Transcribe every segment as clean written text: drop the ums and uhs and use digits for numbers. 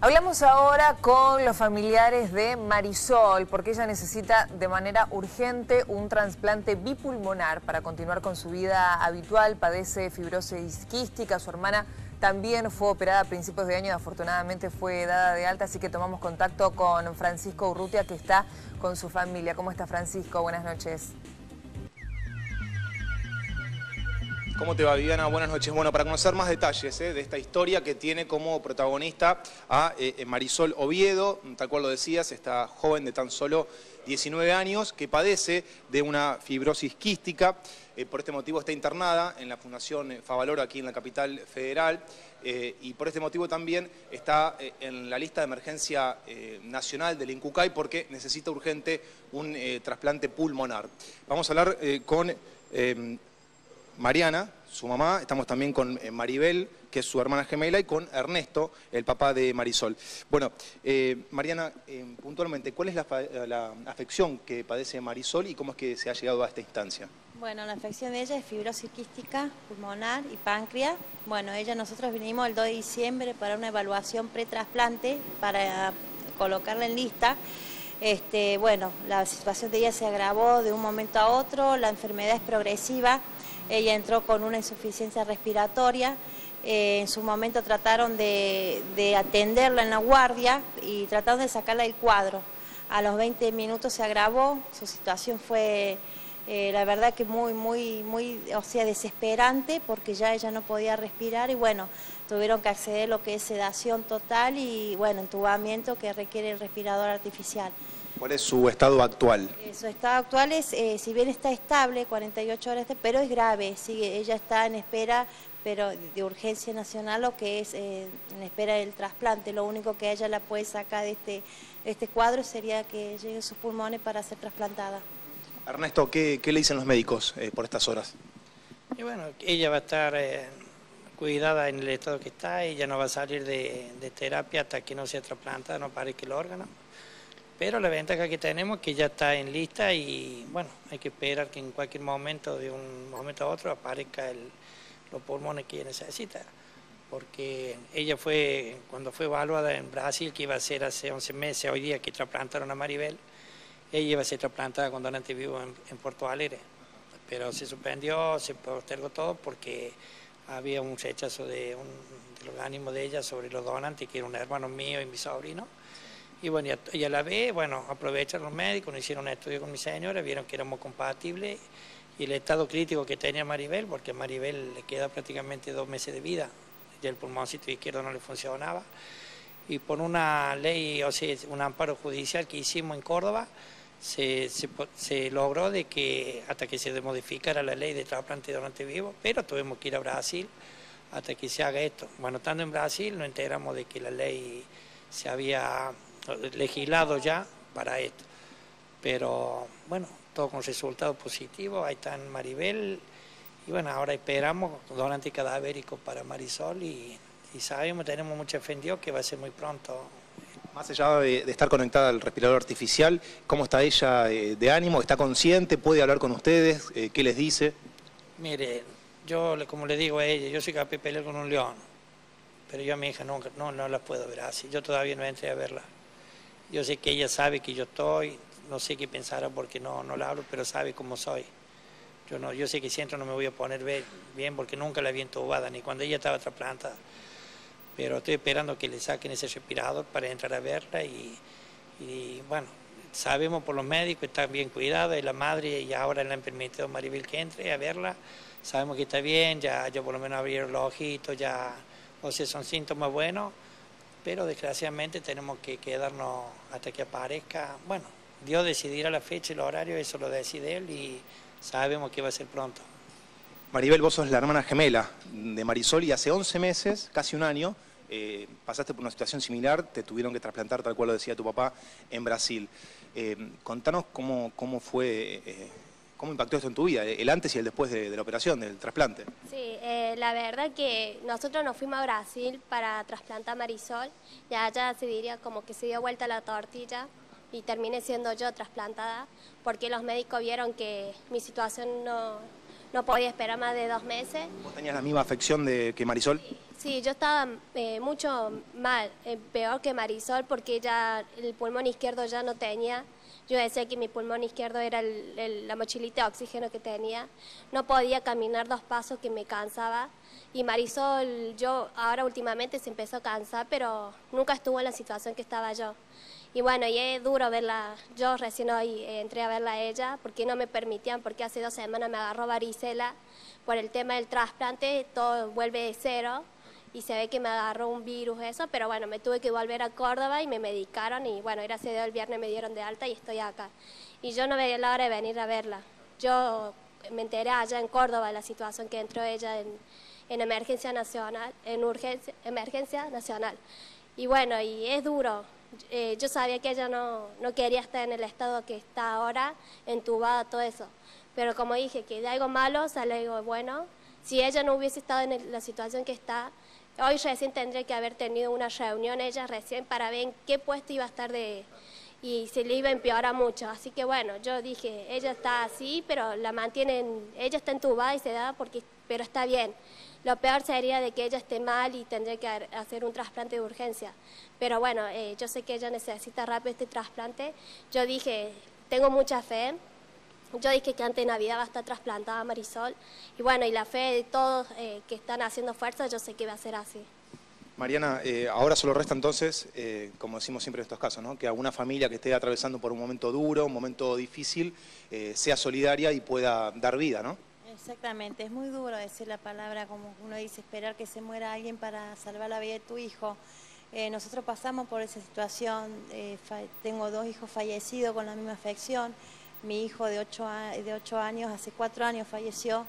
Hablamos ahora con los familiares de Marisol, porque ella necesita de manera urgente un trasplante bipulmonar para continuar con su vida habitual. Padece fibrosis quística, su hermana también fue operada a principios de año y afortunadamente fue dada de alta, así que tomamos contacto con Francisco Urrutia, que está con su familia. ¿Cómo está, Francisco? Buenas noches. ¿Cómo te va, Viviana? Buenas noches. Bueno, para conocer más detalles de esta historia que tiene como protagonista a Marisol Oviedo, tal cual lo decías, esta joven de tan solo 19 años que padece de una fibrosis quística. Por este motivo está internada en la Fundación Favaloro aquí en la capital federal y por este motivo también está en la lista de emergencia nacional del INCUCAI porque necesita urgente un trasplante pulmonar. Vamos a hablar con Mariana, su mamá, estamos también con Maribel, que es su hermana gemela, y con Ernesto, el papá de Marisol. Bueno, Mariana, puntualmente, ¿cuál es la afección que padece Marisol y cómo es que se ha llegado a esta instancia? Bueno, la afección de ella es fibrosis quística pulmonar y páncreas. Bueno, nosotros vinimos el 2 de diciembre para una evaluación pretrasplante para colocarla en lista. Bueno, la situación de ella se agravó de un momento a otro, la enfermedad es progresiva. Ella entró con una insuficiencia respiratoria, en su momento trataron de atenderla en la guardia y trataron de sacarla del cuadro. A los 20 minutos se agravó, su situación fue la verdad que muy desesperante porque ya ella no podía respirar y bueno, tuvieron que acceder a lo que es sedación total y bueno, entubamiento que requiere el respirador artificial. ¿Cuál es su estado actual? Su estado actual es, si bien está estable, 48 horas, pero es grave. Ella está en espera pero de urgencia nacional, lo que es en espera del trasplante. Lo único que ella la puede sacar de este cuadro sería que lleguen sus pulmones para ser trasplantada. Ernesto, ¿qué le dicen los médicos por estas horas? Y bueno, ella va a estar cuidada en el estado que está, ella no va a salir de terapia hasta que no sea trasplantada, no parezca el órgano. Pero la ventaja que tenemos es que ya está en lista y bueno, hay que esperar que en cualquier momento, de un momento a otro, aparezcan los pulmones que ella necesita. Porque ella cuando fue evaluada en Brasil, que iba a ser hace 11 meses, hoy día que trasplantaron a Maribel, ella iba a ser trasplantada con donante vivo en Porto Alegre. Pero se suspendió, se postergó todo porque había un rechazo del organismo de ella sobre los donantes, que era un hermano mío y mi sobrino. Y bueno, ella la ve, bueno, aprovechan los médicos, nos hicieron un estudio con mi señora, vieron que éramos compatibles y el estado crítico que tenía Maribel, porque a Maribel le queda prácticamente 2 meses de vida, ya el pulmoncito izquierdo no le funcionaba, y por una ley, o sea, un amparo judicial que hicimos en Córdoba, se logró de que hasta que se modificara la ley de trasplante de donante vivo, pero tuvimos que ir a Brasil hasta que se haga esto. Bueno, estando en Brasil nos enteramos de que la ley se había legislado ya para esto, pero bueno, todo con resultado positivo. Ahí está Maribel y bueno, ahora esperamos donante cadavérico para Marisol y sabemos, tenemos mucha fe en Dios que va a ser muy pronto. Más allá de estar conectada al respirador artificial, ¿cómo está ella de ánimo? ¿Está consciente? ¿Puede hablar con ustedes? ¿Qué les dice? Mire, yo como le digo a ella, yo soy capaz de pelear con un león, pero yo a mi hija no la puedo ver así, yo todavía no entré a verla. Yo sé que ella sabe que yo estoy, no sé qué pensará porque no la hablo, pero sabe cómo soy. Yo sé que si entro no me voy a poner bien porque nunca la vi entubada, ni cuando ella estaba trasplantada. Pero estoy esperando que le saquen ese respirador para entrar a verla y bueno, sabemos por los médicos que está bien cuidada y la madre y ahora le han permitido a Maribel que entre a verla. Sabemos que está bien, ya por lo menos abrieron los ojitos, ya, o sea, son síntomas buenos. Pero desgraciadamente tenemos que quedarnos hasta que aparezca. Bueno, Dios decidirá la fecha y el horario, eso lo decide Él y sabemos que va a ser pronto. Maribel, vos sos la hermana gemela de Marisol y hace 11 meses, casi un año, pasaste por una situación similar, te tuvieron que trasplantar, tal cual lo decía tu papá, en Brasil. Contanos cómo fue, cómo impactó esto en tu vida, el antes y el después de la operación, del trasplante. Sí, la verdad que nosotros nos fuimos a Brasil para trasplantar a Marisol y allá se diría como que se dio vuelta la tortilla y terminé siendo yo trasplantada porque los médicos vieron que mi situación no podía esperar más de 2 meses. ¿Vos tenías la misma afección que Marisol? Sí, yo estaba mucho mal, peor que Marisol, porque ella el pulmón izquierdo ya no tenía. Yo decía que mi pulmón izquierdo era la mochilita de oxígeno que tenía. No podía caminar 2 pasos, que me cansaba. Y Marisol, yo ahora últimamente se empezó a cansar, pero nunca estuvo en la situación que estaba yo. Y bueno, y es duro verla. Yo recién hoy entré a verla a ella porque no me permitían, porque hace 2 semanas me agarró varicela. Por el tema del trasplante, todo vuelve de cero. Y se ve que me agarró un virus, eso, pero bueno, me tuve que volver a Córdoba y me medicaron y bueno, gracias a Dios el viernes me dieron de alta y estoy acá. Y yo no veía la hora de venir a verla. Yo me enteré allá en Córdoba de la situación que entró ella en emergencia nacional, emergencia nacional. Y bueno, y es duro. Yo sabía que ella no quería estar en el estado que está ahora, entubada, todo eso. Pero como dije, que de algo malo sale algo bueno. Si ella no hubiese estado en la situación que está, hoy recién tendría que haber tenido una reunión ella recién para ver en qué puesto iba a estar y se le iba a empeorar mucho. Así que bueno, yo dije, ella está así, pero la mantienen, ella está entubada y se da pero está bien. Lo peor sería de que ella esté mal y tendría que hacer un trasplante de urgencia. Pero bueno, yo sé que ella necesita rápido este trasplante. Yo dije, tengo mucha fe. Yo dije que antes de Navidad va a estar trasplantada Marisol. Y bueno, y la fe de todos que están haciendo fuerza, yo sé que va a ser así. Mariana, ahora solo resta entonces, como decimos siempre en estos casos, ¿no?, que alguna familia que esté atravesando por un momento duro, un momento difícil, sea solidaria y pueda dar vida, ¿no? Exactamente, es muy duro decir la palabra, como uno dice, esperar que se muera alguien para salvar la vida de tu hijo. Nosotros pasamos por esa situación, tengo 2 hijos fallecidos con la misma afección. Mi hijo de 8 años, hace 4 años falleció,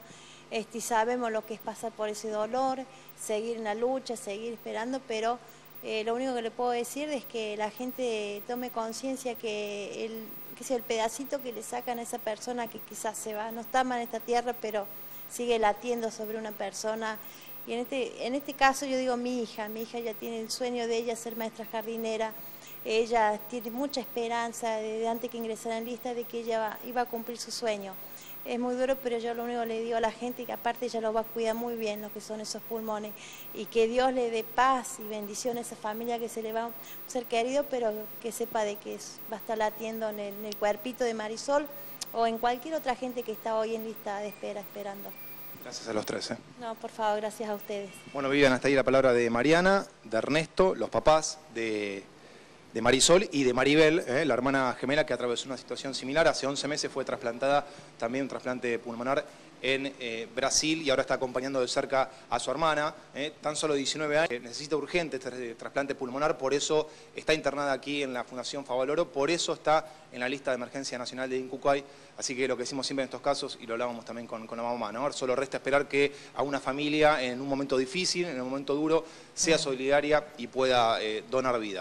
y sabemos lo que es pasar por ese dolor, seguir en la lucha, seguir esperando, pero lo único que le puedo decir es que la gente tome conciencia que el pedacito que le sacan a esa persona que quizás se va, no está más en esta tierra, pero sigue latiendo sobre una persona. Y en este caso yo digo mi hija ya tiene el sueño de ella ser maestra jardinera. Ella tiene mucha esperanza desde antes que ingresara en lista de que ella iba a cumplir su sueño. Es muy duro, pero yo lo único que le digo a la gente es que aparte ella lo va a cuidar muy bien, lo que son esos pulmones, y que Dios le dé paz y bendición a esa familia que se le va un ser querido, pero que sepa de que va a estar latiendo en el cuerpito de Marisol o en cualquier otra gente que está hoy en lista de espera, esperando. Gracias a los 3. No, por favor, gracias a ustedes. Bueno, Vivian, hasta ahí la palabra de Mariana, de Ernesto, los papás de Marisol y de Maribel, la hermana gemela que atravesó una situación similar. Hace 11 meses fue trasplantada, también un trasplante pulmonar en Brasil, y ahora está acompañando de cerca a su hermana, tan solo 19 años, necesita urgente este trasplante pulmonar, por eso está internada aquí en la Fundación Favaloro, por eso está en la lista de emergencia nacional de Incucay. Así que lo que decimos siempre en estos casos, y lo hablábamos también con la mamá, ¿no? Solo resta esperar que a una familia en un momento difícil, en un momento duro, sea solidaria y pueda donar vida.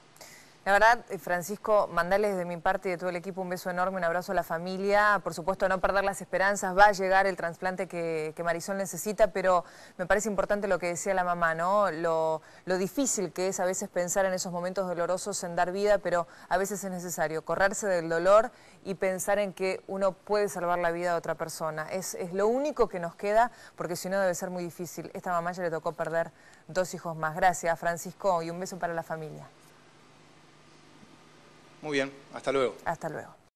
La verdad, Francisco, mandarles de mi parte y de todo el equipo un beso enorme, un abrazo a la familia. Por supuesto, no perder las esperanzas, va a llegar el trasplante que Marisol necesita, pero me parece importante lo que decía la mamá, ¿no? Lo difícil que es a veces pensar en esos momentos dolorosos en dar vida, pero a veces es necesario correrse del dolor y pensar en que uno puede salvar la vida de otra persona. Es lo único que nos queda, porque si no debe ser muy difícil. Esta mamá ya le tocó perder 2 hijos más. Gracias, Francisco, y un beso para la familia. Muy bien, hasta luego. Hasta luego.